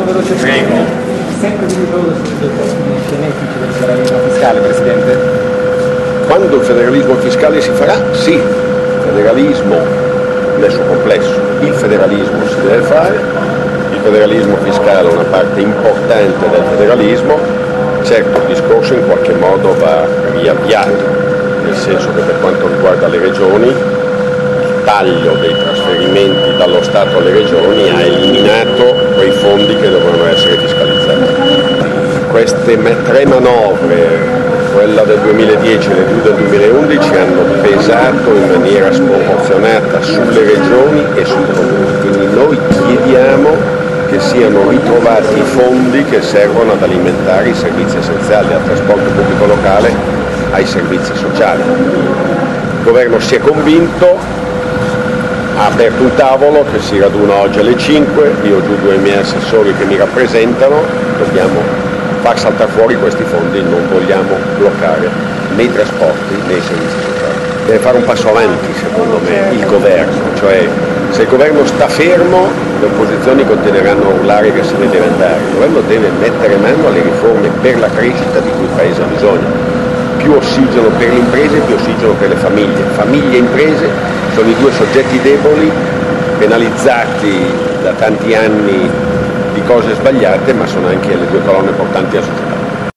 velocemente. Prego. Sempre di ritorno sui temi genetici del federalismo fiscale, Presidente. Quando il federalismo fiscale si farà? Sì, il federalismo nel suo complesso, il federalismo si deve fare, il federalismo fiscale è una parte importante del federalismo, certo il discorso in qualche modo va riavviato, nel senso che per quanto riguarda le regioni, il taglio dei trasferimenti dallo Stato alle regioni ha eliminato quei fondi che dovevano essere fiscalizzati. Queste tre manovre, quella del 2010 e le due del 2011, hanno pesato in maniera sproporzionata sulle regioni e sui comuni, quindi noi chiediamo che siano ritrovati i fondi che servono ad alimentare i servizi essenziali, dal trasporto pubblico locale ai servizi sociali. Il governo si è convinto, ha aperto un tavolo che si raduna oggi alle 5, io ho giù due miei assessori che mi rappresentano, dobbiamo far saltare fuori questi fondi, non vogliamo bloccare né i trasporti né i servizi sociali. Deve fare un passo avanti secondo me il governo, cioè se il governo sta fermo le opposizioni continueranno a urlare che se ne deve andare, il governo deve mettere mano alle riforme per la crescita di cui il Paese ha bisogno, più ossigeno per le imprese, più ossigeno per le famiglie, famiglie e imprese sono i due soggetti deboli penalizzati da tanti anni di cose sbagliate, ma sono anche le due colonne portanti della società.